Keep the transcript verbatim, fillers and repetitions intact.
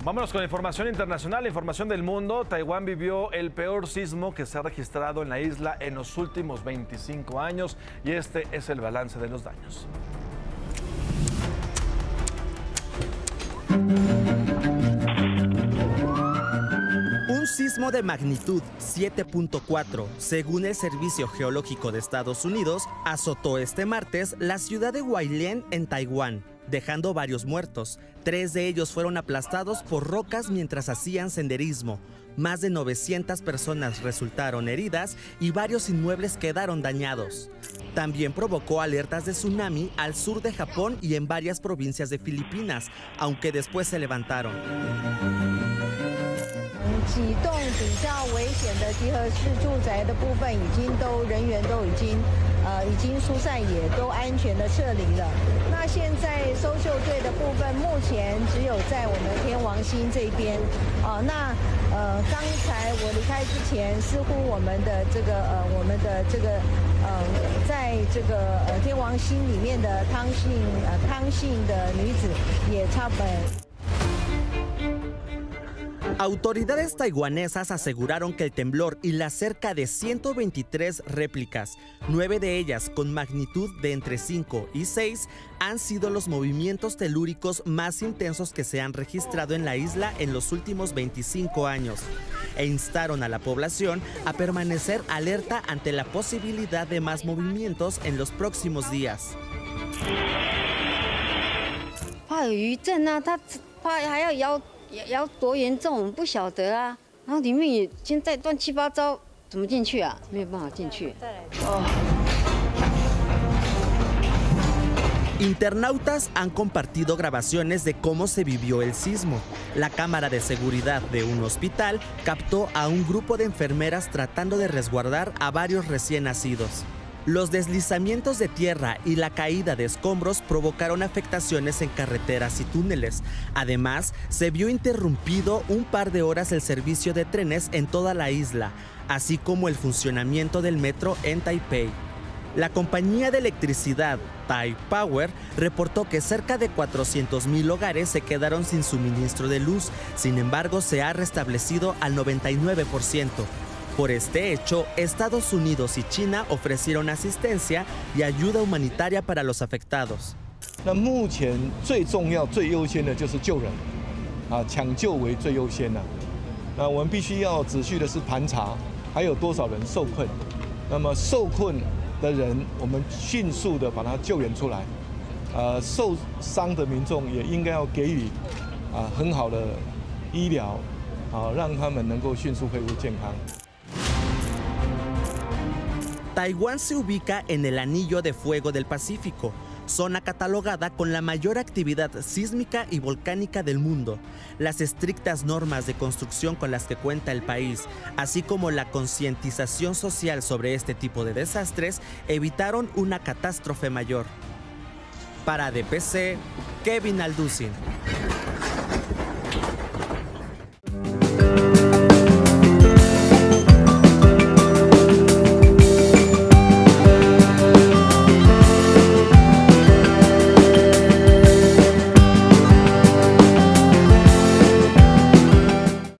Vámonos con información internacional, información del mundo. Taiwán vivió el peor sismo que se ha registrado en la isla en los últimos veinticinco años y este es el balance de los daños. Un sismo de magnitud siete punto cuatro, según el Servicio Geológico de Estados Unidos, azotó este martes la ciudad de Hualien en Taiwán, dejando varios muertos. Tres de ellos fueron aplastados por rocas mientras hacían senderismo. Más de novecientas personas resultaron heridas y varios inmuebles quedaron dañados. También provocó alertas de tsunami al sur de Japón y en varias provincias de Filipinas, aunque después se levantaron. 几栋比较危险的集合式住宅的部分，已经都人员都已经呃已经疏散，也都安全的撤离了。那现在搜救队的部分，目前只有在我们天王星这边。哦，那呃刚才我离开之前，似乎我们的这个呃我们的这个呃在这个呃天王星里面的汤姓呃汤姓的女子也差不多。 Autoridades taiwanesas aseguraron que el temblor y las cerca de ciento veintitrés réplicas, nueve de ellas con magnitud de entre cinco y seis, han sido los movimientos telúricos más intensos que se han registrado en la isla en los últimos veinticinco años, e instaron a la población a permanecer alerta ante la posibilidad de más movimientos en los próximos días. 怕有余震啊，他怕还要摇。 要多严重，我们不晓得啊。然后里面也现在乱七八糟，怎么进去啊？没有办法进去。哦。 Internautas han compartido grabaciones de cómo se vivió el sismo. La cámara de seguridad de un hospital captó a un grupo de enfermeras tratando de resguardar a varios recién nacidos. Los deslizamientos de tierra y la caída de escombros provocaron afectaciones en carreteras y túneles. Además, se vio interrumpido un par de horas el servicio de trenes en toda la isla, así como el funcionamiento del metro en Taipei. La compañía de electricidad Taipower reportó que cerca de cuatrocientos mil hogares se quedaron sin suministro de luz. Sin embargo, se ha restablecido al noventa y nueve por ciento. Por este hecho, Estados Unidos y China ofrecieron asistencia y ayuda humanitaria para los afectados. 那目前最重要、最优先的就是救人，啊，抢救为最优先的。那我们必须要仔细的是盘查，还有多少人受困。那么受困的人，我们迅速的把他救援出来。呃，受伤的民众也应该要给予啊很好的医疗，啊，让他们能够迅速恢复健康。 Taiwán se ubica en el Anillo de Fuego del Pacífico, zona catalogada con la mayor actividad sísmica y volcánica del mundo. Las estrictas normas de construcción con las que cuenta el país, así como la concientización social sobre este tipo de desastres, evitaron una catástrofe mayor. Para D P C, Kevin Alducin.